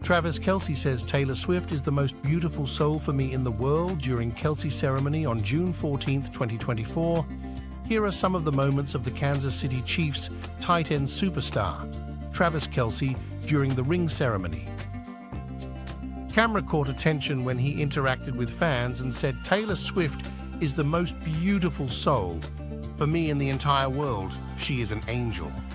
Travis Kelce says Taylor Swift is the most beautiful soul for me in the world during Kelce's ceremony on June 14, 2024. Here are some of the moments of the Kansas City Chiefs tight end superstar, Travis Kelce, during the ring ceremony. Camera caught attention when he interacted with fans and said, "Taylor Swift is the most beautiful soul for me in the entire world. She is an angel."